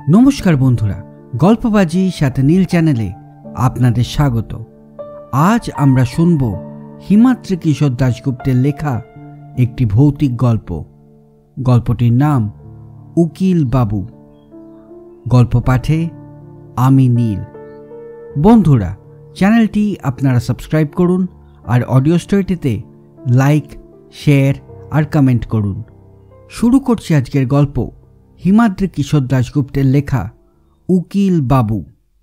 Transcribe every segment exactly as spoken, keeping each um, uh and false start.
নমস্কার বন্ধুরা, গল্পবাজি সাথে নীল চ্যানেলে আপনাদের স্বাগত। আজ আমরা শুনব হিমাদ্রি কিশোর দাশগুপ্তের লেখা একটি ভৌতিক গল্প। গল্পটির নাম উকিল বাবু। গল্প পাঠে আমি নীল। বন্ধুরা, চ্যানেলটি আপনারা সাবস্ক্রাইব করুন আর অডিও স্টোরিটিতে লাইক, শেয়ার আর কমেন্ট করুন। শুরু করছি আজকের গল্প, হিমাদ্রি কিশোর দাশগুপ্তের লেখা উকিল বাবু।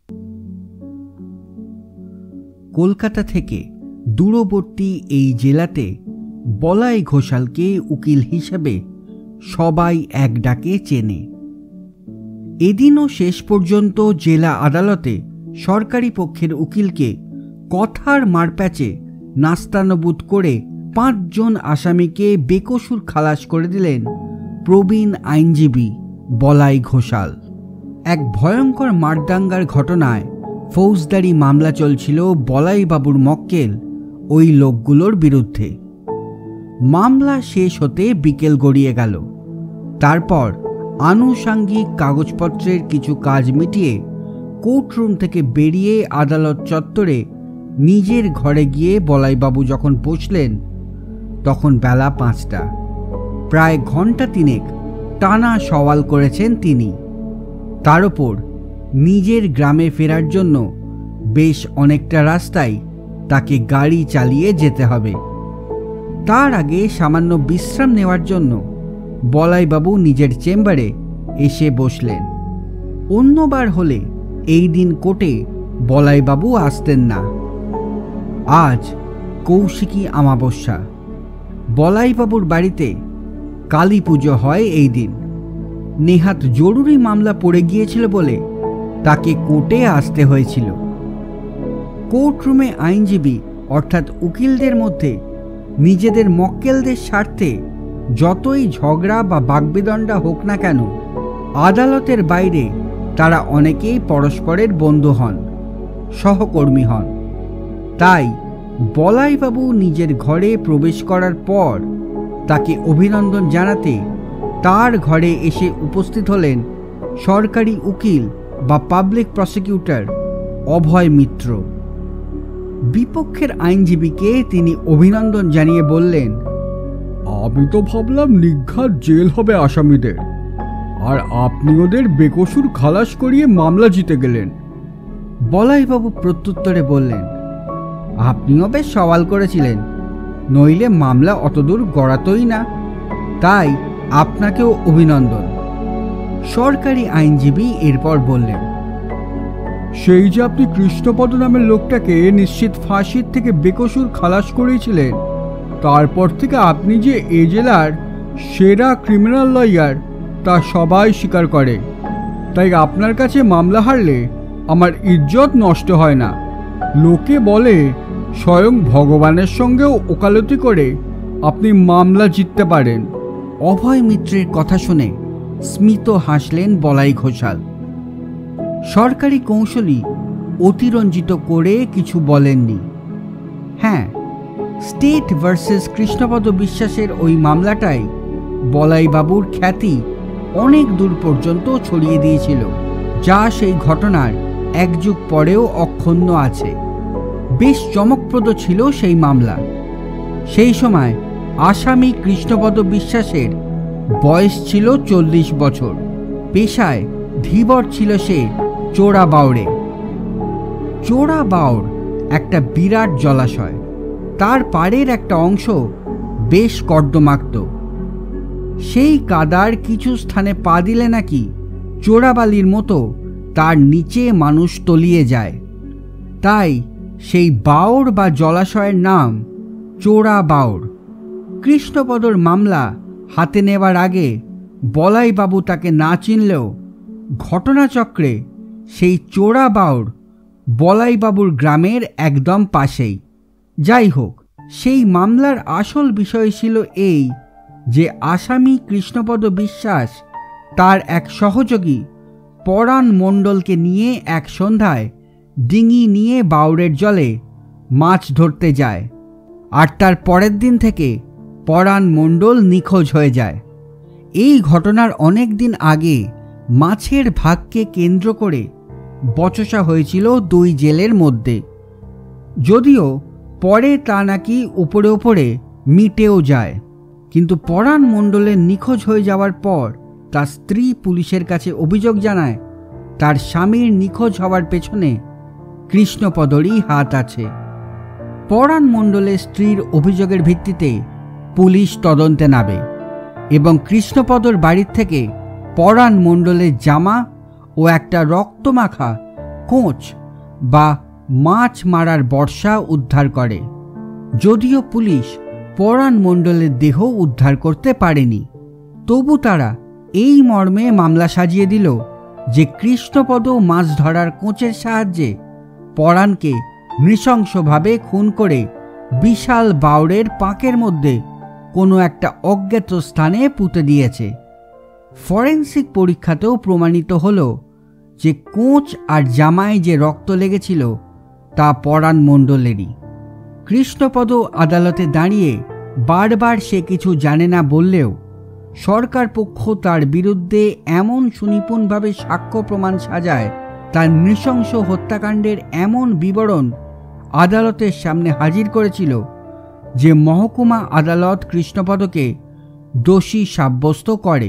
কলকাতা থেকে দূরবর্তী এই জেলাতে বলাই ঘোষালকে উকিল হিসেবে সবাই এক ডাকে চেনে। এদিনও শেষ পর্যন্ত জেলা আদালতে সরকারি পক্ষের উকিলকে কথার মারপ্যাচে নাস্তানবুদ করে পাঁচজন আসামিকে বেকসুর খালাস করে দিলেন প্রবীণ আইনজীবী বলাই ঘোষাল। এক ভয়ঙ্কর মারদাঙ্গার ঘটনায় ফৌজদারি মামলা চলছিল বলাই বাবুর মক্কেল ওই লোকগুলোর বিরুদ্ধে। মামলা শেষ হতে বিকেল গড়িয়ে গেল। তারপর আনুষাঙ্গিক কাগজপত্রের কিছু কাজ মিটিয়ে কোর্টরুম থেকে বেরিয়ে আদালত চত্বরে নিজের ঘরে গিয়ে বলাইবাবু যখন বসলেন, তখন বেলা পাঁচটা। প্রায় ঘন্টা তিনেক টানা সওয়াল করেছেন তিনি। তার ওপর নিজের গ্রামে ফেরার জন্য বেশ অনেকটা রাস্তায় তাকে গাড়ি চালিয়ে যেতে হবে। তার আগে সামান্য বিশ্রাম নেওয়ার জন্য বলাইবাবু নিজের চেম্বারে এসে বসলেন। অন্যবার হলে এই দিন কোর্টে বলাইবাবু আসতেন না। আজ কৌশিকী অমাবস্যা। বলাইবাবুর বাড়িতে কালী পুজো হয় এই দিন। নেহাত জরুরি মামলা পড়ে গিয়েছিল বলে তাকে কোর্টে আসতে হয়েছিল। কোর্টরুমে আইনজীবী অর্থাৎ উকিলদের মধ্যে নিজেদের মক্কেলদের স্বার্থে যতই ঝগড়া বা বাগবিদণ্ডা হোক না কেন, আদালতের বাইরে তারা অনেকেই পরস্পরের বন্ধু হন, সহকর্মী হন। তাই বলাইবাবু নিজের ঘরে প্রবেশ করার পর তাকে অভিনন্দন জানাতে তার ঘরে এসে উপস্থিত হলেন সরকারি উকিল বা পাবলিক প্রসিকিউটর অভয় মিত্র। বিপক্ষের আইনজীবীকে তিনি অভিনন্দন জানিয়ে বললেন, আমি তো ভাবলাম নিঘাত জেল হবে আসামিদের, আর আপনি ওদের বেকসুর খালাস করিয়ে মামলা জিতে গেলেন। বলাইবাবু প্রত্যুত্তরে বললেন, আপনিও বেশ সওয়াল করেছিলেন, নইলে মামলা অতদূর গড়াতই না, তাই আপনাকেও অভিনন্দন। সরকারি আইনজীবী এরপর বললেন, সেই যে আপনি কৃষ্ণপদ নামের লোকটাকে নিশ্চিত ফাঁসির থেকে বেকসুর খালাস করেছিলেন, তারপর থেকে আপনি যে এ জেলার সেরা ক্রিমিনাল লয়ার তা সবাই স্বীকার করে। তাই আপনার কাছে মামলা হারলে আমার ইজ্জত নষ্ট হয় না। লোকে বলে স্বয়ং ভগবানের সঙ্গেও ওকালতি করে আপনি মামলা জিততে পারেন। অভয় মিত্রের কথা শুনে স্মিত হাসলেন বলাই ঘোষাল। সরকারি কৌশলী অতিরঞ্জিত করে কিছু বলেননি। হ্যাঁ, স্টেট ভার্সেস কৃষ্ণপদ বিশ্বাসের ওই মামলাটাই বলাইবাবুর খ্যাতি অনেক দূর পর্যন্ত ছড়িয়ে দিয়েছিল, যা সেই ঘটনার এক যুগ পরেও অক্ষুণ্ণ আছে। বেশ চমকপ্রদ ছিল সেই মামলা। সেই সময় আসামি কৃষ্ণপদ বিশ্বাসের বয়স ছিল চল্লিশ বছর। পেশায় ধীবর ছিল সে চোরা বাউড়ে। চোরা বাউড় একটা বিরাট জলাশয়। তার পাড়ের একটা অংশ বেশ কর্দমাক্ত। সেই কাদার কিছু স্থানে পা দিলে নাকি চোরাবালির মতো তার নিচে মানুষ তলিয়ে যায়। তাই সেই বাউড় বা জলাশয়ের নাম চোরা বাউড়। কৃষ্ণপদর মামলা হাতে নেওয়ার আগে বলাইবাবু তাকে না চিনলেও ঘটনাচক্রে সেই চোরা বাউড় বলাইবাবুর গ্রামের একদম পাশেই। যাই হোক, সেই মামলার আসল বিষয় ছিল এই যে আসামি কৃষ্ণপদ বিশ্বাস তার এক সহযোগী পরাণ মণ্ডলকে নিয়ে এক সন্ধ্যায় ডিঙি নিয়ে বাউড়ের জলে মাছ ধরতে যায়, আর তার পরের দিন থেকে পরাণ মণ্ডল নিখোঁজ হয়ে যায়। এই ঘটনার অনেক দিন আগে মাছের ভাগকে কেন্দ্র করে বচসা হয়েছিল দুই জেলের মধ্যে। যদিও পরে তা নাকি উপরে উপরে মিটেও যায়, কিন্তু পরাণ মণ্ডলের নিখোঁজ হয়ে যাওয়ার পর তার স্ত্রী পুলিশের কাছে অভিযোগ জানায় তার স্বামীর নিখোঁজ হওয়ার পেছনে কৃষ্ণপদরই হাত আছে। পরাণ মণ্ডলের স্ত্রীর অভিযোগের ভিত্তিতে পুলিশ তদন্তে নামে এবং কৃষ্ণপদর বাড়ির থেকে পরাণ মণ্ডলের জামা ও একটা রক্তমাখা কোঁচ বা মাছ মারার বর্ষা উদ্ধার করে। যদিও পুলিশ পরাণ মণ্ডলের দেহ উদ্ধার করতে পারেনি, তবু তারা এই মর্মে মামলা সাজিয়ে দিল যে কৃষ্ণপদ মাছ ধরার কোঁচের সাহায্যে পরাণকে নৃশংসভাবে খুন করে বিশাল বাউড়ের পাঁকের মধ্যে কোনো একটা অজ্ঞাত স্থানে পুঁতে দিয়েছে। ফরেন্সিক পরীক্ষাতেও প্রমাণিত হল যে কোঁচ আর জামায় যে রক্ত লেগেছিল তা পরাণ মণ্ডলেরই। কৃষ্ণপদ আদালতে দাঁড়িয়ে বারবার সে কিছু জানে না বললেও সরকার পক্ষ তার বিরুদ্ধে এমন সুনিপুণভাবে সাক্ষ্য প্রমাণ সাজায়, তার নৃশংস হত্যাকাণ্ডের এমন বিবরণ আদালতের সামনে হাজির করেছিল যে মহকুমা আদালত কৃষ্ণপদকে দোষী সাব্যস্ত করে।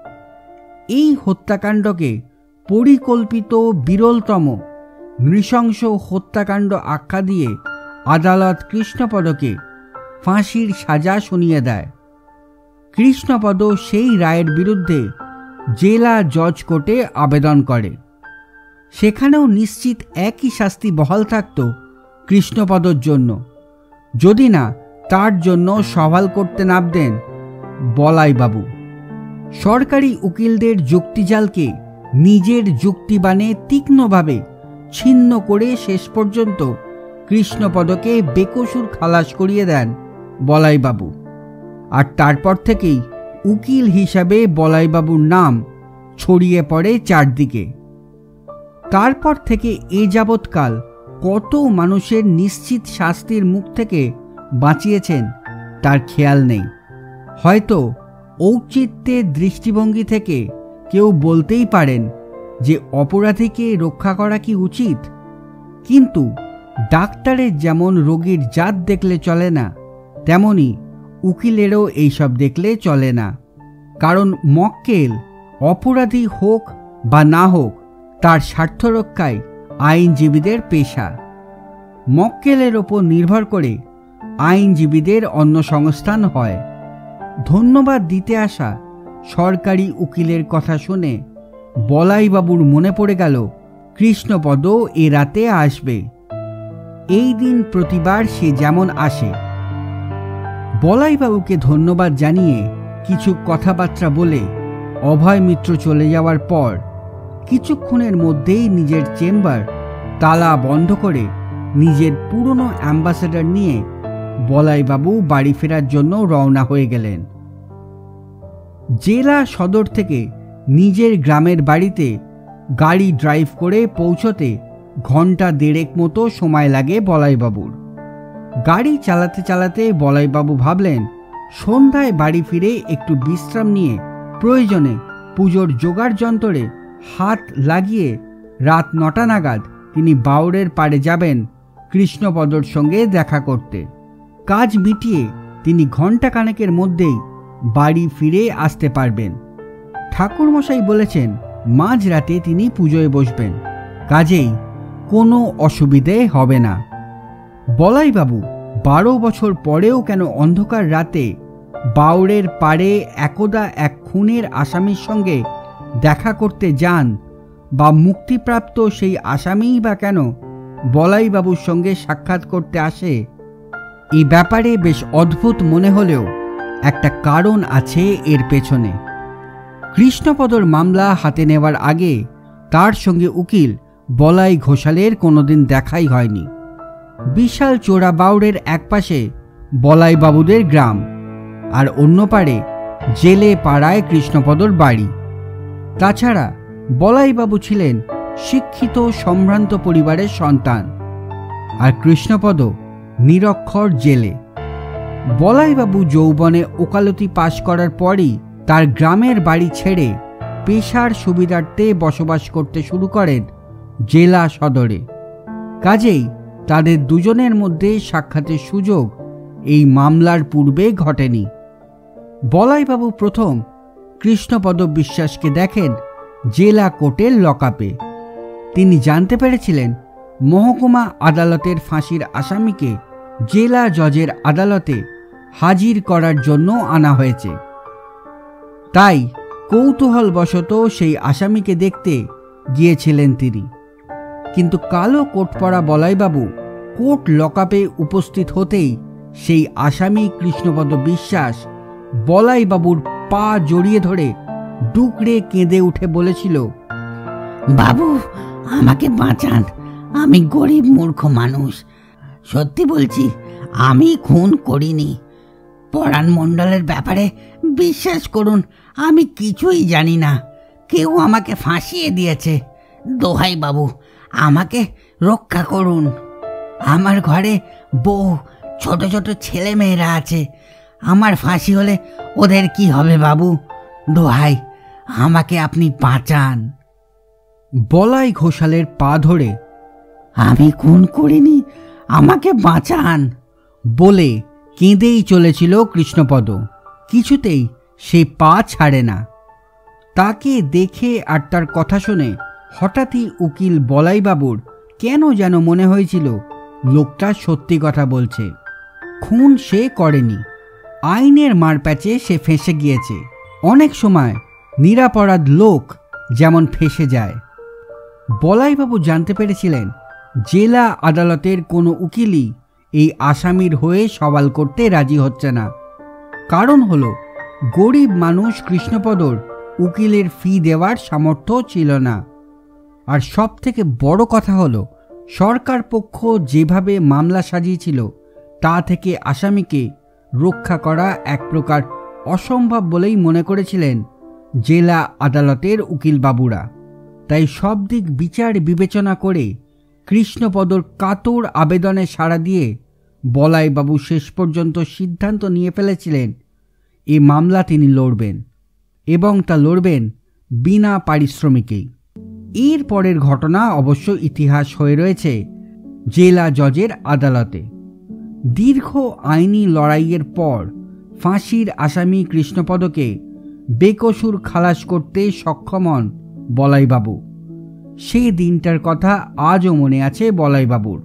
এই হত্যাকাণ্ডকে পরিকল্পিত বিরলতম নৃশংস হত্যাকাণ্ড আখ্যা দিয়ে আদালত কৃষ্ণপদকে ফাঁসির সাজা শুনিয়ে দেয়। কৃষ্ণপদ সেই রায়ের বিরুদ্ধে জেলা জজ কোর্টে আবেদন করে। সেখানেও নিশ্চিত একই শাস্তি বহাল থাকত কৃষ্ণপদর জন্য, যদি না তার জন্য সওয়াল করতে নামতেন বলাইবাবু। সরকারি উকিলদের যুক্তিজালকে নিজের যুক্তিবাণে তীক্ষ্ণভাবে ছিন্ন করে শেষ পর্যন্ত কৃষ্ণপদকে বেকসুর খালাস করিয়ে দেন বলাইবাবু। আর তারপর থেকেই উকিল হিসাবে বলাইবাবুর নাম ছড়িয়ে পড়ে চারদিকে। তারপর থেকে এ যাবৎকাল কত মানুষের নিশ্চিত শাস্তির মুখ থেকে বাঁচিয়েছেন তার খেয়াল নেই। হয়তো ঔচিত্যের দৃষ্টিভঙ্গি থেকে কেউ বলতেই পারেন যে অপরাধীকে রক্ষা করা কি উচিত, কিন্তু ডাক্তারের যেমন রোগীর জাত দেখলে চলে না, তেমনি উকিলেরও এইসব দেখলে চলে না। কারণ মক্কেল অপরাধী হোক বা না হোক, তার স্বার্থ রক্ষায় আইনজীবীদের পেশা। মক্কেলের ওপর নির্ভর করে আইনজীবীদের অন্য সংস্থান হয়। ধন্যবাদ দিতে আসা সরকারি উকিলের কথা শুনে বলাইবাবুর মনে পড়ে গেল কৃষ্ণপদ এ রাতে আসবে। এই দিন প্রতিবার সে যেমন আসে। বলাইবাবুকে ধন্যবাদ জানিয়ে কিছু কথাবার্তা বলে অভয় মিত্র চলে যাওয়ার পর কিছুক্ষণের মধ্যেই নিজের চেম্বার তালা বন্ধ করে নিজের পুরনো অ্যাম্বাসেডর নিয়ে বলাইবাবু বাড়ি ফেরার জন্য রওনা হয়ে গেলেন। জেলা সদর থেকে নিজের গ্রামের বাড়িতে গাড়ি ড্রাইভ করে পৌঁছতে ঘন্টা দেড়েক মতো সময় লাগে বলাইবাবুর। গাড়ি চালাতে চালাতে বলাইবাবু ভাবলেন সন্ধ্যায় বাড়ি ফিরে একটু বিশ্রাম নিয়ে প্রয়োজনে পুজোর জোগাড় যন্ত্রে হাত লাগিয়ে রাত নটা নাগাদ তিনি বাউড়ের পাড়ে যাবেন কৃষ্ণপদর সঙ্গে দেখা করতে। কাজ মিটিয়ে তিনি ঘণ্টা খানেকের মধ্যেই বাড়ি ফিরে আসতে পারবেন। ঠাকুরমশাই বলেছেন মাঝরাতে তিনি পুজোয় বসবেন, কাজেই কোনো অসুবিধে হবে না। বলাইবাবু বারো বছর পরেও কেন অন্ধকার রাতে বাউড়ের পাড়ে একদা এক খুনের আসামির সঙ্গে দেখা করতে যান, বা মুক্তিপ্রাপ্ত সেই আসামিই বা কেন বলাইবাবুর সঙ্গে সাক্ষাৎ করতে আসে, এই ব্যাপারে বেশ অদ্ভুত মনে হলেও একটা কারণ আছে এর পেছনে। কৃষ্ণপদর মামলা হাতে নেওয়ার আগে তার সঙ্গে উকিল বলাই ঘোষালের কোনোদিন দেখাই হয়নি। বিশাল চোরা বাউড়ের এক পাশে বলাইবাবুদের গ্রাম, আর অন্য পাড়ে জেলে পাড়ায় কৃষ্ণপদর বাড়ি। তাছাড়া বলাইবাবু ছিলেন শিক্ষিত সম্ভ্রান্ত পরিবারের সন্তান, আর কৃষ্ণপদ নিরক্ষর জেলে। বলাইবাবু যৌবনে ওকালতি পাশ করার পরই তার গ্রামের বাড়ি ছেড়ে পেশার সুবিধার্থে বসবাস করতে শুরু করেন জেলা সদরে। কাজেই তাদের দুজনের মধ্যে সাক্ষাতের সুযোগ এই মামলার পূর্বে ঘটেনি। বলাইবাবু প্রথম কৃষ্ণপদ বিশ্বাসকে দেখেন জেলা কোর্টের লকআপে। তিনি জানতে পেরেছিলেন মহকুমা আদালতের ফাঁসির আসামিকে জেলা জজের আদালতে হাজির করার জন্য আনা হয়েছে। তাই কৌতূহলবশত সেই আসামিকে দেখতে গিয়েছিলেন তিনি। কিন্তু কালো কোট পরা বলাইবাবু কোর্ট লকআপে উপস্থিত হতেই সেই আসামি কৃষ্ণপদ বিশ্বাস বলাইবাবুর পা জড়িয়ে ধরে ডুকরে কেঁদে উঠে বলেছিল, বাবু, আমাকে বাঁচান, আমি গরিব মূর্খ মানুষ। সত্যি বলছি, আমি খুন করিনি। পরাণ মণ্ডলের ব্যাপারে বিশ্বাস করুন, আমি কিছুই জানি না। কেউ আমাকে ফাঁসিয়ে দিয়েছে। দোহাই বাবু, আমাকে রক্ষা করুন। আমার ঘরে বউ, ছোট ছোট ছেলে মেয়েরা আছে। আমার ফাঁসি হলে ওদের কি হবে বাবু? দোহাই, আমাকে আপনি বাঁচান। বলাই ঘোষালের পা ধরে, আমি খুন করিনি, আমাকে বাঁচান বলে কেঁদেই চলেছিল কৃষ্ণপদ। কিছুতেই সে পা ছাড়ে না। তাকে দেখে আর তার কথা শুনে হঠাৎই উকিল বলাইবাবুর কেন যেন মনে হয়েছিল লোকটা সত্যি কথা বলছে। খুন সে করেনি, আইনের মারপ্যাচে সে ফেঁসে গিয়েছে। অনেক সময় নিরাপরাধ লোক যেমন ফেঁসে যায়। বলাইবাবু জানতে পেরেছিলেন জেলা আদালতের কোনো উকিলই এই আসামির হয়ে সওয়াল করতে রাজি হচ্ছে না। কারণ হলো গরিব মানুষ কৃষ্ণপদর উকিলের ফি দেওয়ার সামর্থ্য ছিল না। আর সব থেকে বড় কথা হলো সরকার পক্ষ যেভাবে মামলা সাজিয়েছিল তা থেকে আসামিকে রক্ষা করা এক প্রকার অসম্ভব বলেই মনে করেছিলেন জেলা আদালতের উকিলবাবুরা। তাই সব দিক বিচার বিবেচনা করে কৃষ্ণপদর কাতর আবেদনে সাড়া দিয়ে বলাইবাবু শেষ পর্যন্ত সিদ্ধান্ত নিয়ে ফেলেছিলেন এ মামলা তিনি লড়বেন, এবং তা লড়বেন বিনা পারিশ্রমিকেই। এর পরের ঘটনা অবশ্য ইতিহাস হয়ে রয়েছে জেলা জজের আদালতে। দীর্ঘ আইনি লড়াইয়ের পর ফাঁসির আসামি কৃষ্ণপদকে বেকসুর খালাস করতে সক্ষম হন বলাইবাবু। সেই দিনটার কথা আজও মনে আছে বলাইবাবুর।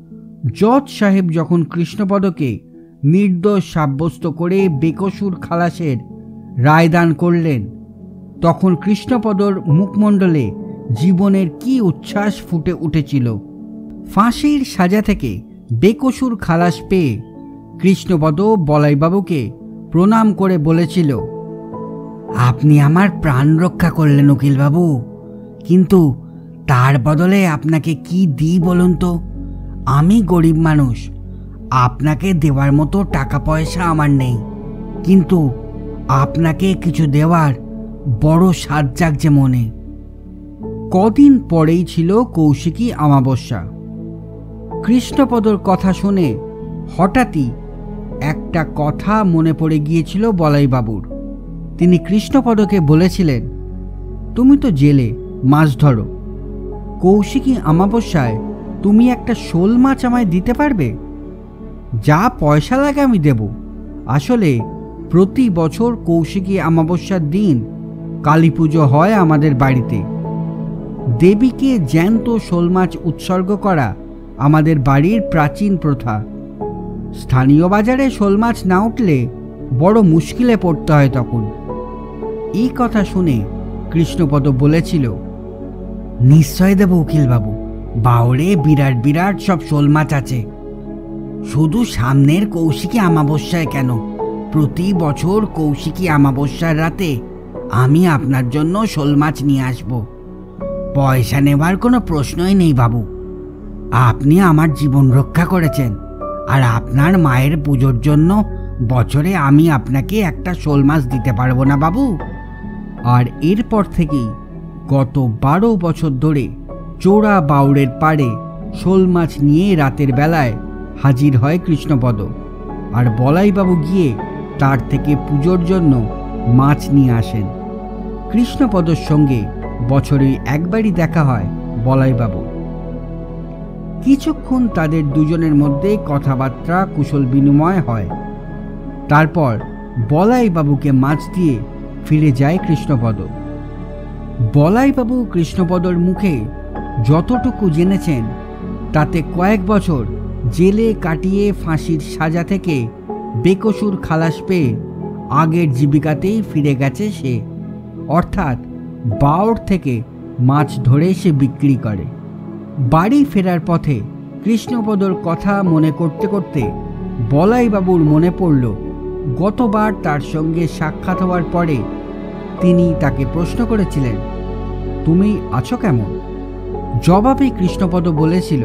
জজ সাহেব যখন কৃষ্ণপদকে নির্দোষ সাব্যস্ত করে বেকসুর খালাসের রায়দান করলেন, তখন কৃষ্ণপদর মুখমণ্ডলে জীবনের কি উচ্ছ্বাস ফুটে উঠেছিল। ফাঁসির সাজা থেকে বেকসুর খালাস পেয়ে কৃষ্ণপদ বলাইবাবুকে প্রণাম করে বলেছিল, আপনি আমার প্রাণ রক্ষা করলেন উকিলবাবু, কিন্তু তার বদলে আপনাকে কি দিই বলুন তো? আমি গরিব মানুষ, আপনাকে দেওয়ার মতো টাকা পয়সা আমার নেই, কিন্তু আপনাকে কিছু দেওয়ার বড় সাধ জাগছে মনে। কদিন পরেই ছিল কৌশিকী অমাবস্যা। কৃষ্ণপদর কথা শুনে হঠাৎই একটা কথা মনে পড়ে গিয়েছিল বলাইবাবুর। তিনি কৃষ্ণপদকে বলেছিলেন, তুমি তো জেলে মাছ ধরো, কৌশিকী অমাবস্যায় তুমি একটা শোল মাছ আমায় দিতে পারবে? যা পয়সা লাগে আমি দেব। আসলে প্রতি বছর কৌশিকী অমাবস্যার দিন কালী পুজো হয় আমাদের বাড়িতে। দেবীকে জ্যান্ত শোল মাছ উৎসর্গ করা আমাদের বাড়ির প্রাচীন প্রথা। স্থানীয় বাজারে শোল মাছ না উঠলে বড় মুশকিলে পড়তে হয় তখন। এই কথা শুনে কৃষ্ণপদ বলেছিল, নিশ্চয় দেব উকিলবাবু, বাউরে বিরাট বিরাট সব শোল মাছ আছে। শুধু সামনের কৌশিকী অমাবস্যায় কেন, প্রতি বছর কৌশিকী অমাবস্যার রাতে আমি আপনার জন্য শোল মাছ নিয়ে আসব। পয়সা নেবার কোনো প্রশ্নই নেই বাবু। আপনি আমার জীবন রক্ষা করেছেন, আর আপনার মায়ের পুজোর জন্য বছরে আমি আপনাকে একটা শোল মাছ দিতে পারবো না বাবু? আর এরপর থেকেই গত বারো বছর ধরে চোরা বাউরের পাড়ে শোল মাছ নিয়ে রাতের বেলায় হাজির হয় কৃষ্ণপদ, আর বলাইবাবু গিয়ে তার থেকে পুজোর জন্য মাছ নিয়ে আসেন। কৃষ্ণপদর সঙ্গে বছরে একবারই দেখা হয় বলাইবাবু। কিছুক্ষণ তাদের দুজনের মধ্যে কথাবার্তা কুশল বিনিময় হয়। তারপর বলাইবাবুকে মাছ দিয়ে ফিরে যায় কৃষ্ণপদ। বলাইবাবু কৃষ্ণপদর মুখে যতটুকু জেনেছেন তাতে কয়েক বছর জেলে কাটিয়ে ফাঁসির সাজা থেকে বেকসুর খালাস পেয়ে আগের জীবিকাতেই ফিরে গেছে সে, অর্থাৎ বাওড় থেকে মাছ ধরে সে বিক্রি করে। বাড়ি ফেরার পথে কৃষ্ণপদর কথা মনে করতে করতে বলাইবাবুর মনে পড়ল গতবার তার সঙ্গে সাক্ষাৎ হওয়ার পরে তিনি তাকে প্রশ্ন করেছিলেন, তুমি আছো কেমন? জবাবে কৃষ্ণপদ বলেছিল,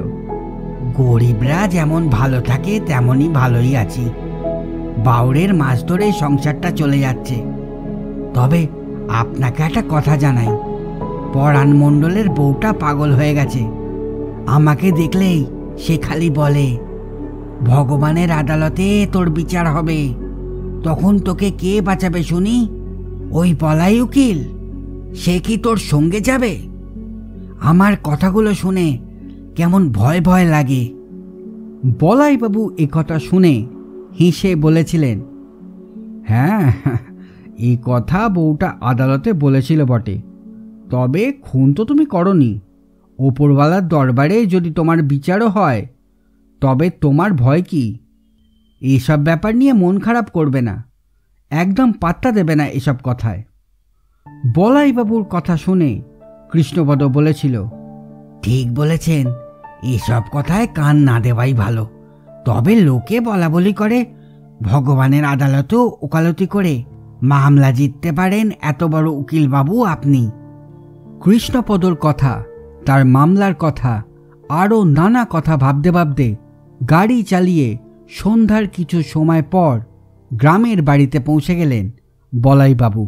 গরিবরা যেমন ভালো থাকে তেমনই ভালোই আছি। বাউরের মাছ ধরে সংসারটা চলে যাচ্ছে। তবে আপনাকে একটা কথা জানাই, পরাণ মণ্ডলের বউটা পাগল হয়ে গেছে। আমাকে দেখলেই সে খালি বলে, ভগবানের আদালতে তোর বিচার হবে, তখন তোকে কে বাঁচাবে শুনি? ওই বলাই উকিল, সে কি তোর সঙ্গে যাবে? আমার কথাগুলো শুনে কেমন ভয় ভয় লাগে। বলাইবাবু একথা শুনে হেসে বলেছিলেন, হ্যাঁ, এই কথা বউটা আদালতে বলেছিল বটে, তবে খুন তো তুমি করনি। ওপরওয়ালার দরবারে যদি তোমার বিচারও হয় তবে তোমার ভয় কি? এসব ব্যাপার নিয়ে মন খারাপ করবে না, একদম পাত্তা দেবে না এসব কথায়। বলাইবাবুর কথা শুনে কৃষ্ণপদ বলেছিল, ঠিক বলেছেন, এসব কথায় কান না দেওয়াই ভালো। তবে লোকে বলা বলি করে ভগবানের আদালতেও ওকালতি করে মামলা জিততে পারেন এত বড় উকিল বাবু আপনি। কৃষ্ণপদর কথা, তার মামলার কথা, আরও নানা কথা ভাবতে ভাবতে গাড়ি চালিয়ে সন্ধ্যার কিছু সময় পর গ্রামের বাড়িতে পৌঁছে গেলেন বলাইবাবু।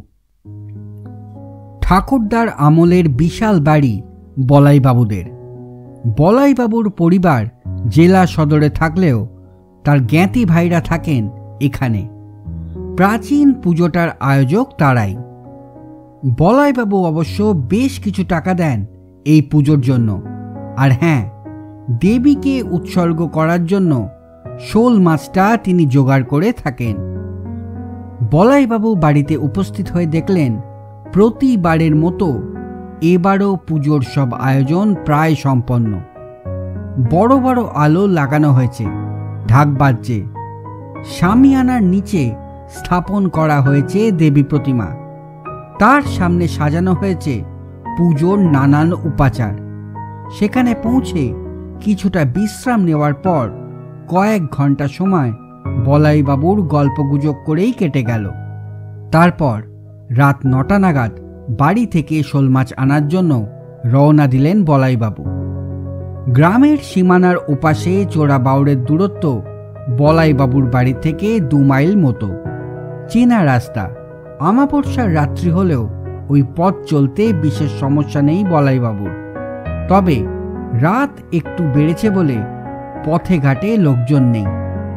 ঠাকুরদার আমলের বিশাল বাড়ি বলাইবাবুদের। বলাইবাবুর পরিবার জেলা সদরে থাকলেও তার জ্ঞাতি ভাইরা থাকেন এখানে। প্রাচীন পুজোটার আয়োজক তারাই। বলাইবাবু অবশ্য বেশ কিছু টাকা দেন এই পুজোর জন্য। আর হ্যাঁ, দেবীকে উৎসর্গ করার জন্য শোল মাছটা তিনি জোগাড় করে থাকেন। বলাইবাবু বাড়িতে উপস্থিত হয়ে দেখলেন প্রতিবারের মতো এবারও পুজোর সব আয়োজন প্রায় সম্পন্ন। বড় বড় আলো লাগানো হয়েছে, ঢাক বাজছে। শামিয়ানার নিচে স্থাপন করা হয়েছে দেবী প্রতিমা, তার সামনে সাজানো হয়েছে পুজোর নানান উপাচার। সেখানে পৌঁছে কিছুটা বিশ্রাম নেওয়ার পর কয়েক ঘন্টা সময় বলাইবাবুর গল্পগুজব করেই কেটে গেল। তারপর রাত নটা নাগাদ বাড়ি থেকে শোল মাছ আনার জন্য রওনা দিলেন বলাইবাবু। গ্রামের সীমানার ওপাশে চোরা বাউড়ের দূরত্ব বলাইবাবুর বাড়ি থেকে দু মাইল মতো। চেনা রাস্তা, আমাবস্যার রাত্রি হলেও ওই পথ চলতে বিশেষ সমস্যা নেই বলাইবাবুর। তবে রাত একটু বেড়েছে বলে পথে ঘাটে লোকজন নেই।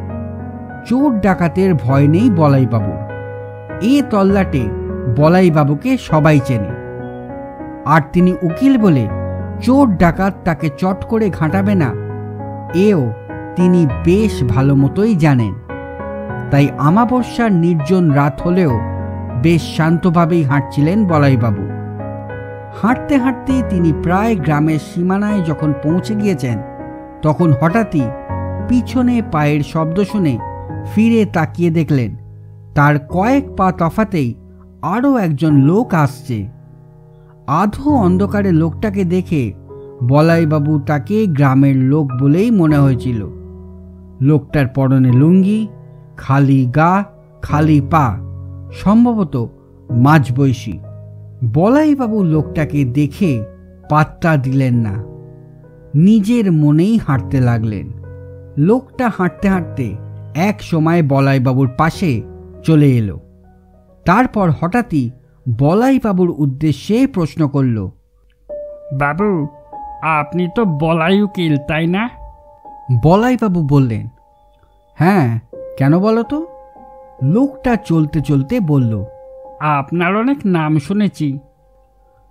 চোর ডাকাতের ভয় নেই বলাইবাবুর। এ তল্লাটে বলাইবাবুকে সবাই চেনে। আর তিনি উকিল বলে চোর ডাকাত তাকে চট করে ঘাঁটাবে না, এও তিনি বেশ ভালো মতোই জানেন। তাই আমাবস্যার নির্জন রাত হলেও বেশ শান্তভাবেই হাঁটছিলেন বলাইবাবু। হাঁটতে হাঁটতে তিনি প্রায় গ্রামের সীমানায় যখন পৌঁছে গিয়েছেন তখন হঠাৎই পিছনে পায়ের শব্দ শুনে ফিরে তাকিয়ে দেখলেন তার কয়েক পা তফাতেই আরও একজন লোক আসছে। আধো অন্ধকারে লোকটাকে দেখে বলাইবাবু তাকে গ্রামের লোক বলেই মনে হয়েছিল। লোকটার পরনে লুঙ্গি, খালি গা, খালি পা, সম্ভবত মাঝবয়সী। বলাইবাবু লোকটাকে দেখে পাত্তা দিলেন না, নিজের মনেই হাঁটতে লাগলেন। লোকটা হাঁটতে হাঁটতে এক সময় বলাইবাবুর পাশে চলে এলো। তারপর হঠাৎই বলাইবাবুর উদ্দেশ্যে প্রশ্ন করল, বাবু, আপনি তো বলাই উকিল, তাই না? বলাইবাবু বললেন, হ্যাঁ, কেন বলো তো? লোকটা চলতে চলতে বলল, আপনার অনেক নাম শুনেছি,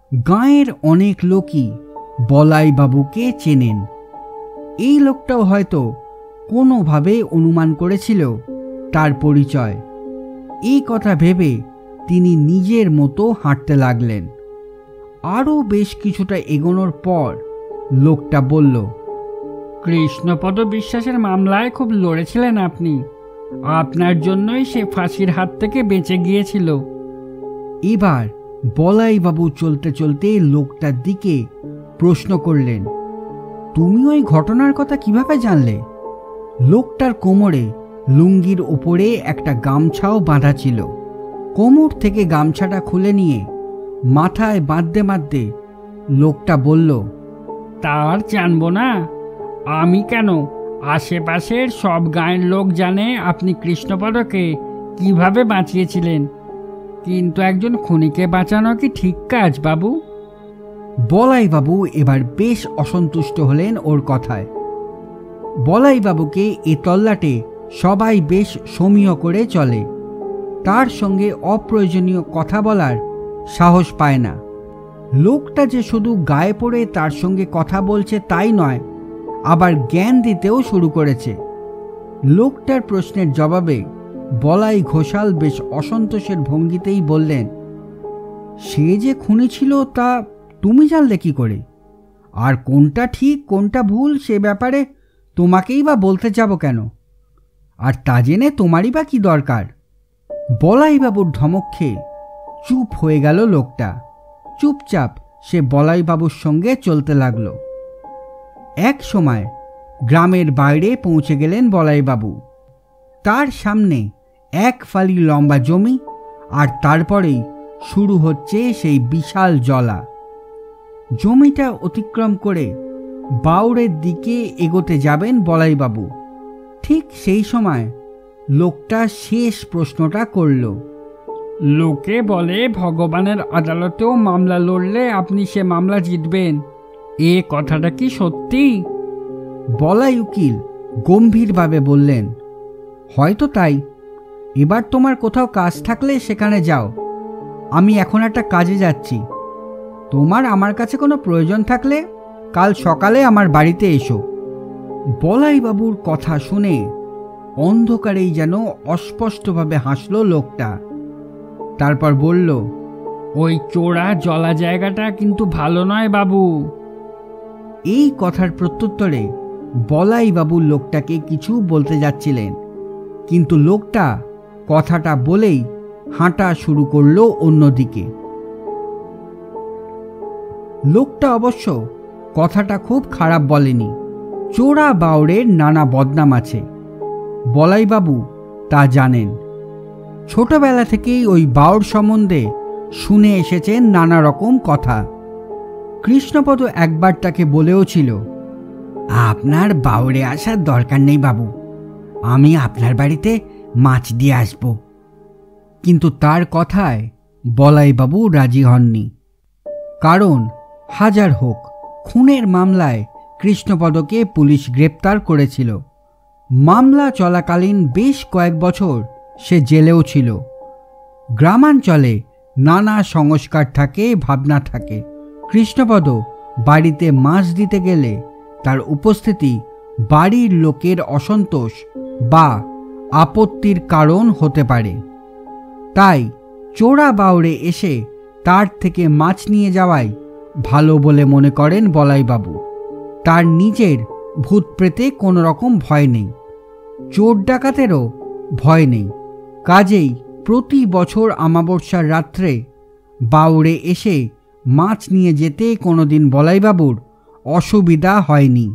গাঁয়ের অনেক লোকই বলাই বাবুকে চেনেন। এই লোকটাও হয়তো কোনোভাবে অনুমান করেছিল তার পরিচয়। এই কথা ভেবে তিনি নিজের মতো হাঁটতে লাগলেন। আরও বেশ কিছুটা এগোনোর পর লোকটা বলল, কৃষ্ণপদ বিশ্বাসের মামলায় খুব লড়েছিলেন আপনি। আপনার জন্যই সে ফাঁসির হাত থেকে বেঁচে গিয়েছিল। এবার বলাইবাবু চলতে চলতে লোকটার দিকে প্রশ্ন করলেন, তুমি ওই ঘটনার কথা কিভাবে জানলে? লোকটার কোমরে লুঙ্গির উপরে একটা গামছাও বাঁধা ছিল। কোমর থেকে গামছাটা খুলে নিয়ে মাথায় বাঁধতে বাঁধতে লোকটা বলল, তার জানবো না? আমি কেন, আশেপাশের সব গাঁয়ের লোক জানে আপনি কৃষ্ণপদকে কিভাবে বাঁচিয়েছিলেন। কিন্তু একজন খুনিকে বাঁচানো কি ঠিক কাজ বাবু? বলাইবাবু এবার বেশ অসন্তুষ্ট হলেন ওর কথায়। বলাইবাবুকে এ তল্লাটে সবাই বেশ সমীহ করে চলে। তার সঙ্গে অপ্রয়োজনীয় কথা বলার সাহস পায় না। লোকটা যে শুধু গায়ে পড়ে তার সঙ্গে কথা বলছে তাই নয়, আবার জ্ঞান দিতেও শুরু করেছে। লোকটার প্রশ্নের জবাবে বলাই ঘোষাল বেশ অসন্তোষের ভঙ্গিতেই বললেন, সে যে খুনি ছিল তা তুমি জানলে কি করে? আর কোনটা ঠিক কোনটা ভুল সে ব্যাপারে তোমাকেই বা বলতে যাব কেন? আর তা জেনে তোমারই বা কি দরকার? বলাইবাবুর ধমক খেয়ে চুপ হয়ে গেল লোকটা। চুপচাপ সে বলাইবাবুর সঙ্গে চলতে লাগলো। এক সময় গ্রামের বাইরে পৌঁছে গেলেন বলাইবাবু। তার সামনে এক ফালি লম্বা জমি, আর তারপরেই শুরু হচ্ছে সেই বিশাল জলা। জমিটা অতিক্রম করে বাউড়ের দিকে এগোতে যাবেন বলাইবাবু। ঠিক সেই সময় লোকটা শেষ প্রশ্নটা করল, লোকে বলে ভগবানের আদালতেও মামলা লড়লে আপনি সে মামলা জিতবেন। এ কথাটা কি সত্যি? বলাই উকিল গম্ভীরভাবে বললেন, হয়তো তাই। এবার তোমার কোথাও কাজ থাকলে সেখানে যাও। আমি এখন একটা কাজে যাচ্ছি। তোমার আমার কাছে কোনো প্রয়োজন থাকলে কাল সকালে আমার বাড়িতে এসো। বলাইবাবুর কথা শুনে অন্ধকারেই যেন অস্পষ্টভাবে হাসল লোকটা। তারপর বলল, ওই চোরা জলা জায়গাটা কিন্তু ভালো নয় বাবু। এই কথার প্রত্যুত্তরে বলাইবাবু লোকটাকে কিছু বলতে যাচ্ছিলেন, কিন্তু লোকটা কথাটা বলেই হাঁটা শুরু করলো অন্যদিকে। লোকটা অবশ্য কথাটা খুব খারাপ বলেনি। চোরা বাউড়ের নানা বদনাম আছে, বলাইবাবু তা জানেন। ছোটবেলা থেকেই ওই বাউড় সম্বন্ধে শুনে এসেছেন নানা রকম কথা। কৃষ্ণপদ একবার তাকে বলেও ছিল, আপনার বাউড়ে আসার দরকার নেই বাবু, আমি আপনার বাড়িতে মাছ দিয়ে আসব। কিন্তু তার কথায় বলাইবাবু রাজি হননি। কারণ হাজার হোক খুনের মামলায় কৃষ্ণপদকে পুলিশ গ্রেপ্তার করেছিল। মামলা চলাকালীন বেশ কয়েক বছর সে জেলেও ছিল। গ্রামাঞ্চলে নানা সংস্কার থাকে, ভাবনা থাকে। কৃষ্ণপদ বাড়িতে মাছ দিতে গেলে তার উপস্থিতি বাড়ির লোকের অসন্তোষ বা আপত্তির কারণ হতে পারে। তাই চোরা বাউড়ে এসে তার থেকে মাছ নিয়ে যাওয়াই ভালো বলে মনে করেন বলাইবাবু। তার নিজের ভূত প্রেতে কোনো রকম ভয় নেই, চোর ডাকাতেরও ভয় নেই। কাজেই প্রতি বছর আমাবস্যার রাত্রে বাউড়ে এসে মাছ নিয়ে যেতে কোনোদিন বলাইবাবুর অসুবিধা হয়নি।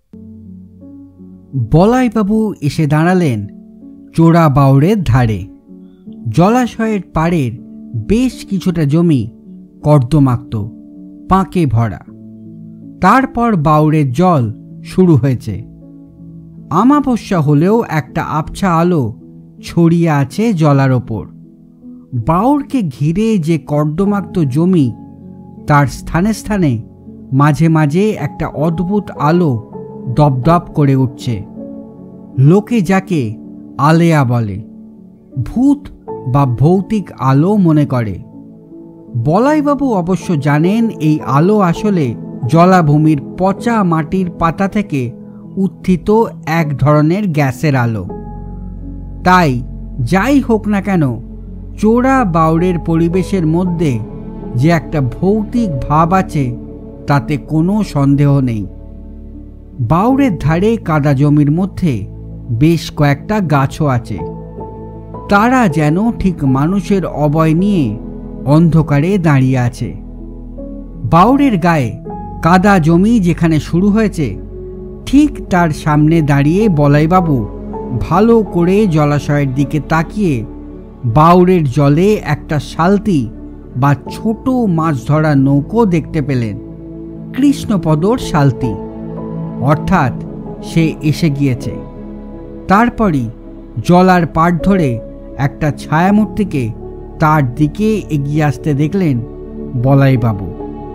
বলাইবাবু এসে দাঁড়ালেন চোরা বাউড়ের ধারে। জলাশয়ের পাড়ের বেশ কিছুটা জমি কর্দমাক্ত, পাঁকে ভরা। তারপর বাউড়ের জল শুরু হয়েছে। আমাবস্যা হলেও একটা আবছা আলো ছড়িয়ে আছে জলার ওপর। বাউড়কে ঘিরে যে কর্দমাক্ত জমি, তার স্থানে স্থানে মাঝে মাঝে একটা অদ্ভুত আলো দপদপ করে উঠছে। লোকে যাকে আলেয়া বলে, ভূত বা ভৌতিক আলো মনে করে। বলাইবাবু অবশ্য জানেন এই আলো আসলে জলাভূমির পচা মাটির পাতা থেকে উত্থিত এক ধরনের গ্যাসের আলো। তাই যাই হোক না কেন, চোরা বাউরের পরিবেশের মধ্যে যে একটা ভৌতিক ভাব আছে তাতে কোনো সন্দেহ নেই। বাউরের ধারে কাদা জমির মধ্যে বেশ কয়েকটা গাছও আছে। তারা যেন ঠিক মানুষের অবয় নিয়ে অন্ধকারে দাঁড়িয়ে আছে। বাউরের গায়ে কাদা জমি যেখানে শুরু হয়েছে, ঠিক তার সামনে দাঁড়িয়ে বলাইবাবু ভালো করে জলাশয়ের দিকে তাকিয়ে বাউরের জলে একটা শালতি বা ছোট মাছ ধরা নৌকো দেখতে পেলেন। কৃষ্ণপদর শালতি, অর্থাৎ সে এসে গিয়েছে। তারপরই জলার পাড় ধরে একটা ছায়ামূর্তিকে তার দিকে এগিয়ে আসতে দেখলেন বলাইবাবু।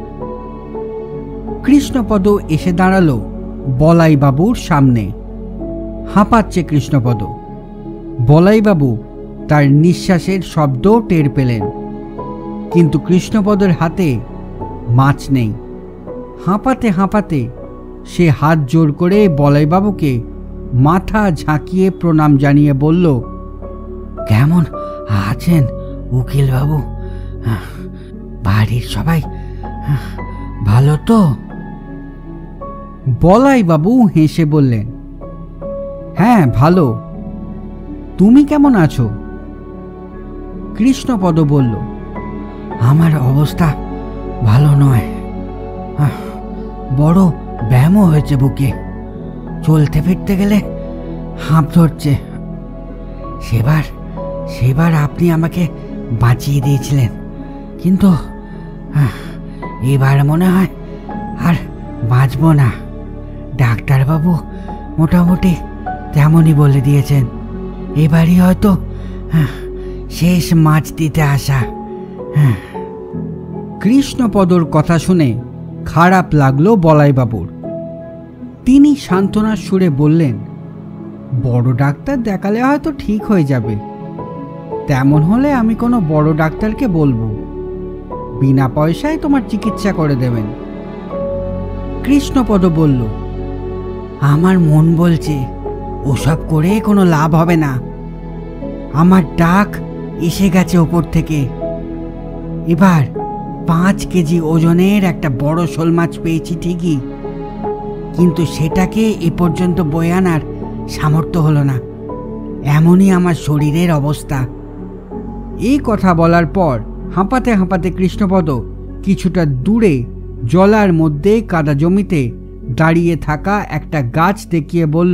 কৃষ্ণপদ এসে দাঁড়ালো বলাইবাবুর সামনে। হাঁপাচ্ছে কৃষ্ণপদ। বলাইবাবু তার নিঃশ্বাসের শব্দ টের পেলেন, কিন্তু কৃষ্ণপদের হাতে মাছ নেই। হাঁপাতে হাঁপাতে সে হাত জোর করে বলাইবাবুকে মাথা ঝাঁকিয়ে প্রণাম জানিয়ে বলল, কেমন আছেন উকিলবাবু? বাড়ির সবাই ভালো তো? বলাইবাবু হেসে বললেন, হ্যাঁ ভালো। তুমি কেমন আছো? কৃষ্ণপদ বলল, আমার অবস্থা ভালো নয়, বড় ব্যায়ামও হয়েছে বুকে। চলতে ফিরতে গেলে হাঁপ ধরছে। সেবার সেবার আপনি আমাকে বাঁচিয়ে দিয়েছিলেন, কিন্তু এবার মনে হয় আর বাঁচব না। ডাক্তারবাবু মোটামুটি তেমনই বলে দিয়েছেন। এবারই হয়তো শেষ মাছ দিতে আসা। কৃষ্ণপদর কথা শুনে খারাপ লাগলো বলাইবাবুর। তিনি সান্ত্বনার সুরে বললেন, বড় ডাক্তার দেখালে হয়তো ঠিক হয়ে যাবে। তেমন হলে আমি কোনো বড় ডাক্তারকে বলবো, বিনা পয়সায় তোমার চিকিৎসা করে দেবেন। কৃষ্ণপদ বলল, আমার মন বলছে ওসব করে কোনো লাভ হবে না। আমার ডাক এসে গেছে ওপর থেকে। এবার পাঁচ কেজি ওজনের একটা বড় শোল মাছ পেয়েছি ঠিকই, কিন্তু সেটাকে এ পর্যন্ত বয়ে আনার সামর্থ্য হলো না। এমনই আমার শরীরের অবস্থা। এই কথা বলার পর হাঁপাতে হাঁপাতে কৃষ্ণপদ কিছুটা দূরে জলার মধ্যে কাদা জমিতে দাঁড়িয়ে থাকা একটা গাছ দেখিয়ে বলল,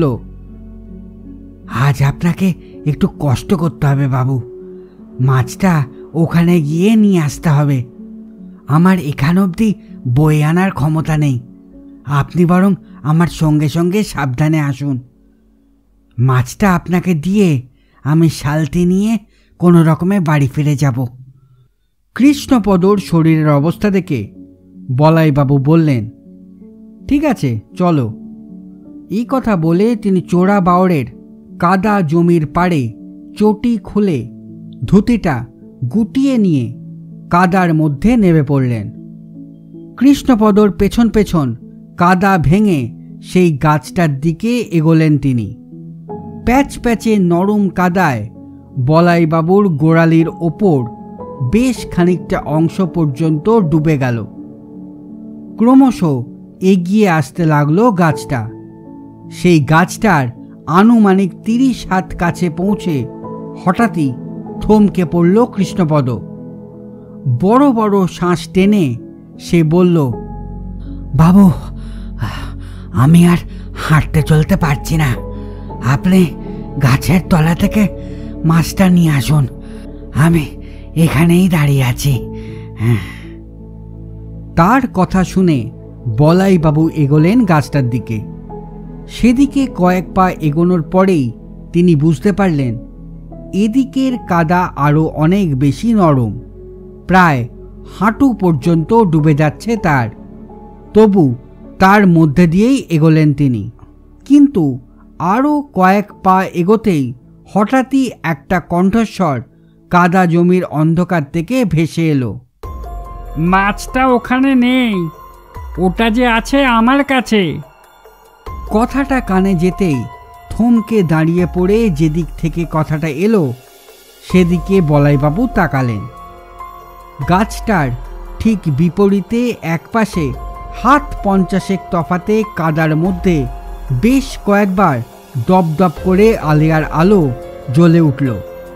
আজ আপনাকে একটু কষ্ট করতে হবে বাবু। মাছটা ওখানে গিয়ে নিয়ে আসতে হবে। আমার এখান অবধি বয়ে আনার ক্ষমতা নেই। আপনি বরং আমার সঙ্গে সঙ্গে সাবধানে আসুন। মাছটা আপনাকে দিয়ে আমি শালতি নিয়ে কোনো রকমে বাড়ি ফিরে যাব। কৃষ্ণপদর শরীরের অবস্থা দেখে বলাইবাবু বললেন, ঠিক আছে চলো। এই কথা বলে তিনি চোরা বাওরের কাদা জমির পাড়ে চটি খুলে ধুতিটা গুটিয়ে নিয়ে কাদার মধ্যে নেমে পড়লেন। কৃষ্ণপদর পেছন পেছন কাদা ভেঙে সেই গাছটার দিকে এগোলেন তিনি। প্যাচ প্যাচে নরম কাদায় বলাইবাবুর গোড়ালির ওপর বেশ খানিকটা অংশ পর্যন্ত ডুবে গেল। ক্রমশ এগিয়ে আসতে লাগলো গাছটা। সেই গাছটার আনুমানিক তিরিশ হাত কাছে পৌঁছে হঠাৎই থমকে পড়ল কৃষ্ণপদ। বড় বড় শ্বাস টেনে সে বলল, বাবু আমি আর হাঁটতে চলতে পারছি না। আপনি গাছের তলা থেকে মাছটা নিয়ে আসুন, আমি এখানেই দাঁড়িয়ে আছি। তার কথা শুনে বলাইবাবু এগোলেন গাছটার দিকে। সেদিকে কয়েক পা এগোনোর পরেই তিনি বুঝতে পারলেন এদিকের কাদা আরও অনেক বেশি নরম, প্রায় হাঁটু পর্যন্ত ডুবে যাচ্ছে তার। তবু তার মধ্যে দিয়েই এগোলেন তিনি। কিন্তু আরও কয়েক পা এগোতেই হঠাৎই একটা কণ্ঠস্বর কাদা জমির অন্ধকার থেকে ভেসে এলো, মাছটা ওখানে নেই, ওটা যে আছে আমার কাছে। কথাটা কানে যেতেই থমকে দাঁড়িয়ে পড়ে যেদিক থেকে কথাটা এলো সেদিকে বলাইবাবু তাকালেন। গাছটার ঠিক বিপরীতে একপাশে হাত পঞ্চাশেক তফাতে কাদার মধ্যে বেশ কয়েকবার দপদপ করে আলেয়ার আলো জ্বলে উঠল।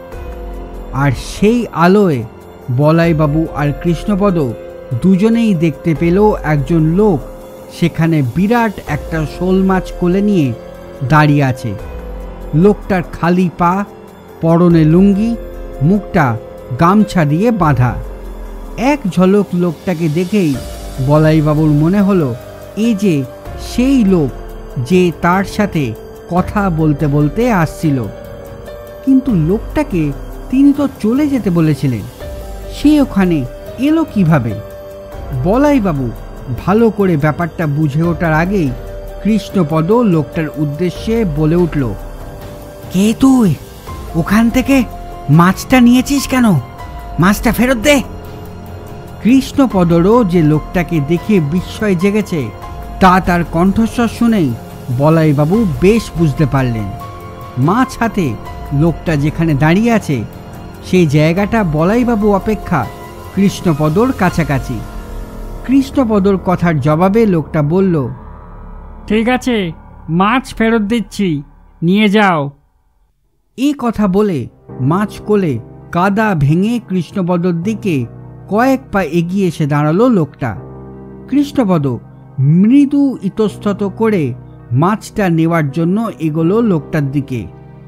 আর সেই আলোয় বলাইবাবু আর কৃষ্ণপদ দুজনেই দেখতে পেল একজন লোক সেখানে বিরাট একটা শোল মাছ কোলে নিয়ে দাঁড়িয়ে আছে। লোকটার খালি পা, পরনে লুঙ্গি, মুখটা গামছা দিয়ে বাঁধা। এক ঝলক লোকটাকে দেখেই বলাইবাবুর মনে হলো এ যে সেই লোক যে তার সাথে কথা বলতে বলতে আসছিল। কিন্তু লোকটাকে তিনি তো চলে যেতে বলেছিলেন, সে ওখানে এলো কিভাবে? বলাইবাবু ভালো করে ব্যাপারটা বুঝে ওঠার আগেই কৃষ্ণপদ লোকটার উদ্দেশ্যে বলে উঠল, কে তুই? ওখান থেকে মাছটা নিয়েছিস কেন? মাছটা ফেরত দে। কৃষ্ণপদরও যে লোকটাকে দেখে বিস্ময় জেগেছে তা তার কণ্ঠস্বর শুনেই বলাইবাবু বেশ বুঝতে পারলেন। মাছ হাতে লোকটা যেখানে দাঁড়িয়ে আছে সেই জায়গাটা বলাইবাবু অপেক্ষা কৃষ্ণপদর কাছাকাছি। কৃষ্ণপদর কথার জবাবে লোকটা বলল, ঠিক আছে, মাছ ফেরত দিচ্ছি, নিয়ে যাও। এই কথা বলে মাছ কোলে কাদা ভেঙে কৃষ্ণপদর দিকে কয়েক পা এগিয়ে এসে দাঁড়ালো লোকটা। কৃষ্ণপদ মৃদু ইতস্তত করে মাছটা নেওয়ার জন্য এগোলো লোকটার দিকে।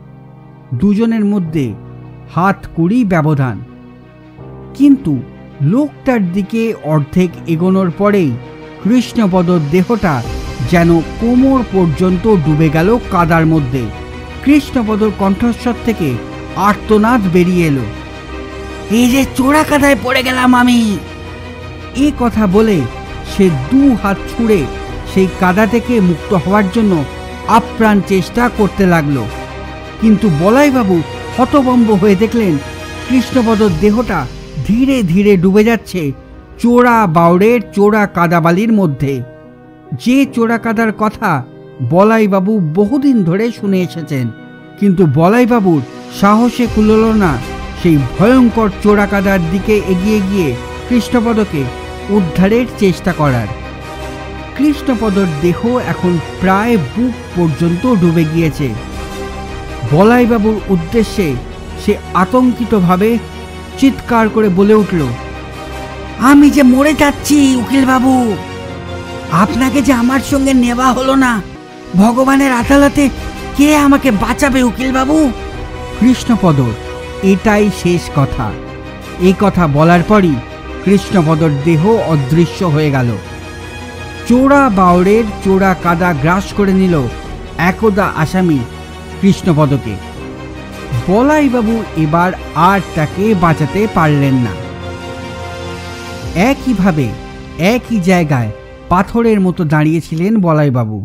দুজনের মধ্যে হাত কুড়ি ব্যবধান। কিন্তু লোকটার দিকে অর্ধেক এগোনোর পরেই কৃষ্ণপদর দেহটা যেন কোমর পর্যন্ত ডুবে গেল কাদার মধ্যে। কৃষ্ণপদর কণ্ঠস্বর থেকে আর্তনাদ বেরিয়ে এলো, এই যে চোরা কাদায় পড়ে গেলাম আমি। এ কথা বলে সে দু হাত ছুঁড়ে সেই কাদা থেকে মুক্ত হওয়ার জন্য আপ্রাণ চেষ্টা করতে লাগলো। কিন্তু বলাইবাবু হতভম্ব হয়ে দেখলেন কৃষ্ণপদর দেহটা ধীরে ধীরে ডুবে যাচ্ছে চোরা বাউড়ের চোরা কাদাবালির মধ্যে। যে চোরা কাদার কথা বলাইবাবু বহুদিন ধরে শুনে এসেছেন, কিন্তু বলাইবাবুর সাহসে কুলল না সেই ভয়ঙ্কর চোরা কাদার দিকে এগিয়ে গিয়ে কৃষ্ণপদকে উদ্ধারের চেষ্টা করার। কৃষ্ণপদর দেহ এখন প্রায় বুক পর্যন্ত ডুবে গিয়েছে। বলাইবাবুর উদ্দেশ্যে সে আতঙ্কিতভাবে চিৎকার করে বলে উঠল, আমি যে মরে যাচ্ছি উকিল বাবু, আপনাকে যে আমার সঙ্গে নেওয়া হলো না, ভগবানের আদালতে কে আমাকে বাঁচাবে উকিল বাবু? কৃষ্ণপদর এটাই শেষ কথা। এই কথা বলার পরই কৃষ্ণপদর দেহ অদৃশ্য হয়ে গেল। চোরা বাউড়ের চোরা কাদা গ্রাস করে নিল একদা আসামি কৃষ্ণপদকে। বলাইবাবু এবার আর তাকে বাঁচাতে পারলেন না। একইভাবে একই জায়গায় পাথরের মতো দাঁড়িয়েছিলেন বলাইবাবু।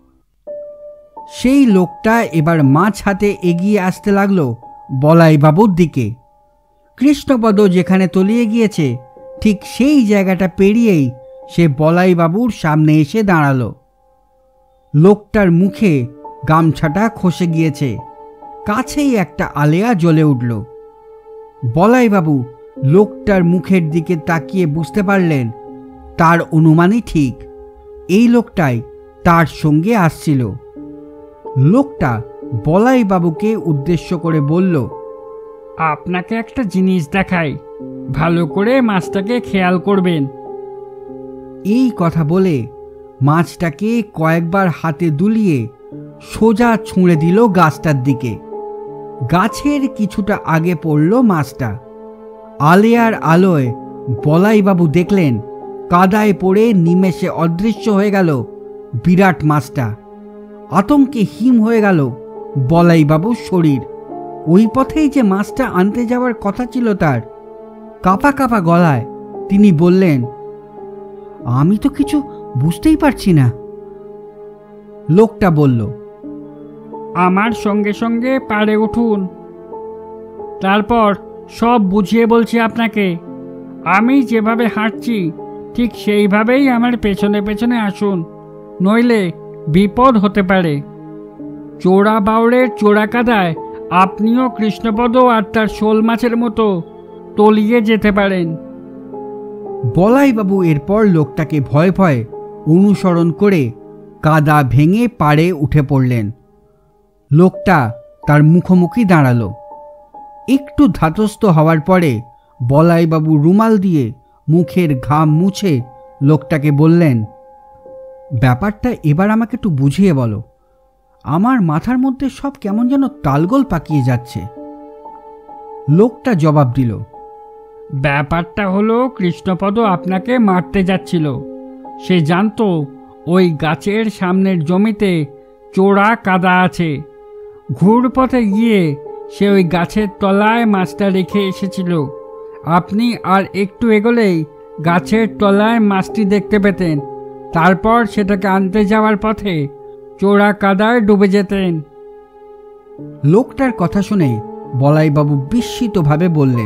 সেই লোকটা এবার মাছ হাতে এগিয়ে আসতে লাগলো বলাইবাবুর দিকে। কৃষ্ণপদ যেখানে তলিয়ে গিয়েছে ঠিক সেই জায়গাটা পেরিয়েই সে বলাইবাবুর সামনে এসে দাঁড়ালো। লোকটার মুখে গামছাটা খসে গিয়েছে, কাছেই একটা আলেয়া জ্বলে উঠল। বলাইবাবু লোকটার মুখের দিকে তাকিয়ে বুঝতে পারলেন তার অনুমানই ঠিক, এই লোকটাই তার সঙ্গে আসছিল। লোকটা বলাইবাবুকে উদ্দেশ্য করে বলল, আপনাকে একটা জিনিস দেখাই, ভালো করে মাছটাকে খেয়াল করবেন। এই কথা বলে মাছটাকে কয়েকবার হাতে দুলিয়ে সোজা ছুঁড়ে দিল গাছটার দিকে। গাছের কিছুটা আগে পড়ল মাছটা। আলেয়ার আলোয় বলাইবাবু দেখলেন কাদায় পড়ে নিমেষে অদৃশ্য হয়ে গেল বিরাট মাছটা। আতঙ্কে হিম হয়ে গেল বলাইবাবুর শরীর। ওই পথেই যে মাছটা আনতে যাওয়ার কথা ছিল তার। কাঁপা কাঁপা গলায় তিনি বললেন, আমি তো কিছু বুঝতেই পারছি না। লোকটা বলল, আমার সঙ্গে সঙ্গে পাড়ে উঠুন, তারপর সব বুঝিয়ে বলছি আপনাকে। আমি যেভাবে হাঁটছি ঠিক সেইভাবেই আমার পেছনে পেছনে আসুন, নইলে বিপদ হতে পারে। চোরা বাউড়ের চোরা কাদায় আপনিও কৃষ্ণপদ আর তার শোল মাছের মতো তলিয়ে যেতে পারেন। বলাইবাবু এরপর লোকটাকে ভয়ে ভয়ে অনুসরণ করে কাদা ভেঙে পাড়ে উঠে পড়লেন। লোকটা তার মুখোমুখি দাঁড়ালো। একটু ধাতস্থ হওয়ার পরে বলাইবাবু রুমাল দিয়ে মুখের ঘাম মুছে লোকটাকে বললেন, ব্যাপারটা এবার আমাকে একটু বুঝিয়ে বলো। আমার মাথার মধ্যে সব কেমন যেন তালগোল পাকিয়ে যাচ্ছে। লোকটা জবাব দিল, ব্যাপারটা হলো কৃষ্ণপদ আপনাকে মারতে যাচ্ছিল। সে জানতো ওই গাছের সামনের জমিতে চোরা কাদা আছে। ঘুরপথে গিয়ে সে ওই গাছের তলায় মাছটা রেখে এসেছিল। আপনি আর একটু এগোলেই গাছের তলায় মাছটি দেখতে পেতেন। তারপর সেটাকে আনতে যাওয়ার পথে চোরা কাদায় ডুবে যেতেন। লোকটার কথা শুনে বলাইবাবু বিস্মিতভাবে বললেন,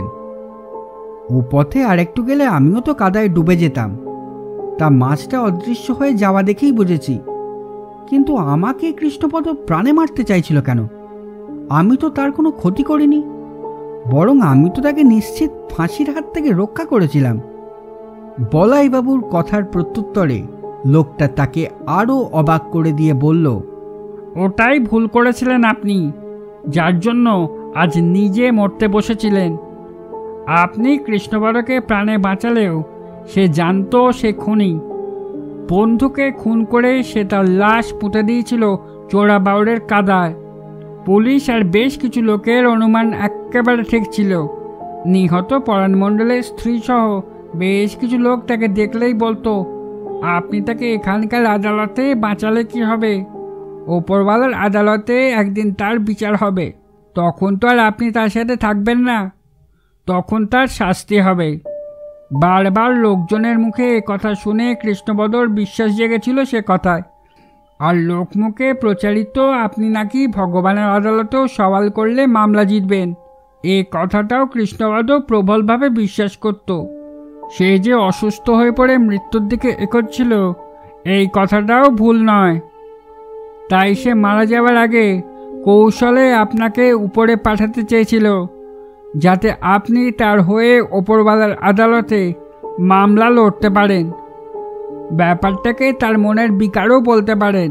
ও পথে আর একটু গেলে আমিও তো কাদায় ডুবে যেতাম। তা মাছটা অদৃশ্য হয়ে যাওয়া দেখেই বুঝেছি। কিন্তু আমাকে কৃষ্ণপদ প্রাণে মারতে চাইছিল কেন? আমি তো তার কোনো ক্ষতি করিনি, বরং আমি তো তাকে নিশ্চিত ফাঁসির হাত থেকে রক্ষা করেছিলাম। বলাইবাবুর কথার প্রত্যুত্তরে লোকটা তাকে আরও অবাক করে দিয়ে বলল, ওটাই ভুল করেছিলেন আপনি, যার জন্য আজ নিজে মরতে বসেছিলেন। আপনি কৃষ্ণপদকে প্রাণে বাঁচালেও সে জানতো সে খুনি। বন্ধুকে খুন করে সে তার লাশ পুঁতে দিয়েছিল চোরা বাউড়ের কাদায়। পুলিশ আর বেশ কিছু লোকের অনুমান একেবারে ঠিক ছিল। নিহত পরাণ মণ্ডলের স্ত্রী সহ বেশ কিছু লোক তাকে দেখলেই বলতো, আপনি তাকে এখানকার আদালতে বাঁচালে কি হবে? ওপরওয়ালার আদালতে একদিন তার বিচার হবে, তখন তো আর আপনি তার সাথে থাকবেন না, তখন তার শাস্তি হবে। বারবার লোকজনের মুখে এ কথা শুনে কৃষ্ণপদর বিশ্বাস জেগেছিল সে কথায়। আর লোকমুখে প্রচারিত আপনি নাকি ভগবানের আদালতেও সওয়াল করলে মামলা জিতবেন, এ কথাটাও কৃষ্ণপদ প্রবলভাবে বিশ্বাস করত। সে যে অসুস্থ হয়ে পড়ে মৃত্যুর দিকে এগোচ্ছিল এই কথাটাও ভুল নয়। তাই সে মারা যাওয়ার আগে কৌশলে আপনাকে উপরে পাঠাতে চেয়েছিল, যাতে আপনি তার হয়ে ওপরওয়ালার আদালতে মামলা লড়তে পারেন, ব্যাপারটাকে তার মনের বিকারও বলতে পারেন।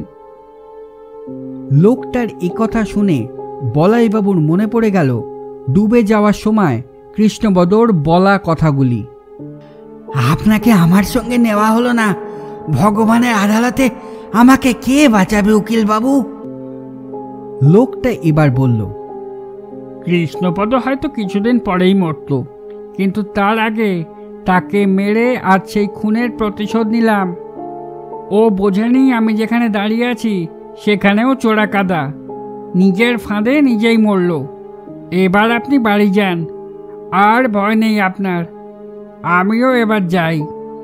লোকটার এ কথা শুনে বলাইবাবুর মনে পড়ে গেল ডুবে যাওয়ার সময় কৃষ্ণপদর বলা কথাগুলি। আপনাকে আমার সঙ্গে নেওয়া হলো না, ভগবানের আদালতে আমাকে কে বাঁচাবে উকিল বাবু? লোকটা এবার বলল, কৃষ্ণপদ হয়তো কিছুদিন পরেই মরত, কিন্তু তার আগে তাকে মেরে আজ সেই খুনের প্রতিশোধ নিলাম। ও বোঝেনি আমি যেখানে দাঁড়িয়ে আছি সেখানেও চোরা কাদা। নিজের ফাঁদে নিজেই মরল। এবার আপনি বাড়ি যান, আর ভয় নেই আপনার। আমিও এবার যাই।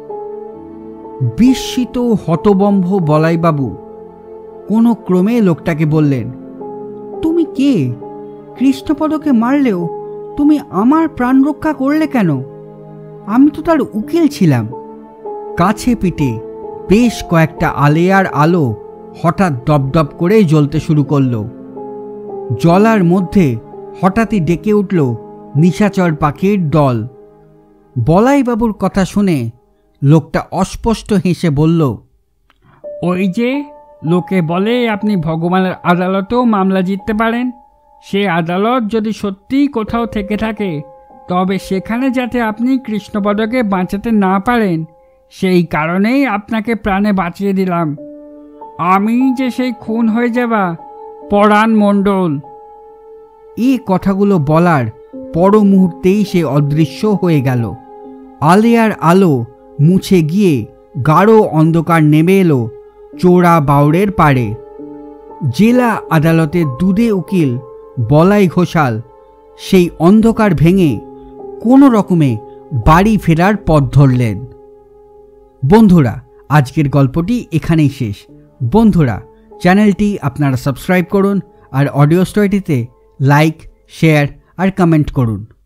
বিস্মিত হতবম্ব বলাইবাবু কোনো ক্রমে লোকটাকে বললেন, তুমি কে? কৃষ্ণপদকে মারলেও তুমি আমার প্রাণ রক্ষা করলে কেন? আমি তো তার উকিল ছিলাম। কাছে পিঠে বেশ কয়েকটা আলেয়ার আলো হঠাৎ দপদপ করে জ্বলতে শুরু করল। জলার মধ্যে হঠাৎই ডেকে উঠল নিশাচর পাখির দল। বলাইবাবুর কথা শুনে লোকটা অস্পষ্ট হেসে বলল, ওই যে লোকে বলে আপনি ভগবানের আদালতেও মামলা জিততে পারেন, সে আদালত যদি সত্যিই কোথাও থেকে থাকে তবে সেখানে যাতে আপনি কৃষ্ণপদকে বাঁচাতে না পারেন সেই কারণেই আপনাকে প্রাণে বাঁচিয়ে দিলাম। আমি যে সেই খুন হয়ে যাওয়া পরাণ মণ্ডল। এই কথাগুলো বলার পর মুহূর্তেই সে অদৃশ্য হয়ে গেল। আলেয়ার আলো মুছে গিয়ে গাঢ় অন্ধকার নেমে এলো চোরা বাউড়ের পাড়ে। জেলা আদালতের দুধে উকিল বলাই ঘোষাল সেই অন্ধকার ভেঙে কোনো রকমে বাড়ি ফেরার পথ ধরলেন। বন্ধুরা, আজকের গল্পটি এখানেই শেষ। বন্ধুরা, চ্যানেলটি আপনারা সাবস্ক্রাইব করুন আর অডিও স্টোরিটিতে লাইক, শেয়ার আর কমেন্ট করুন।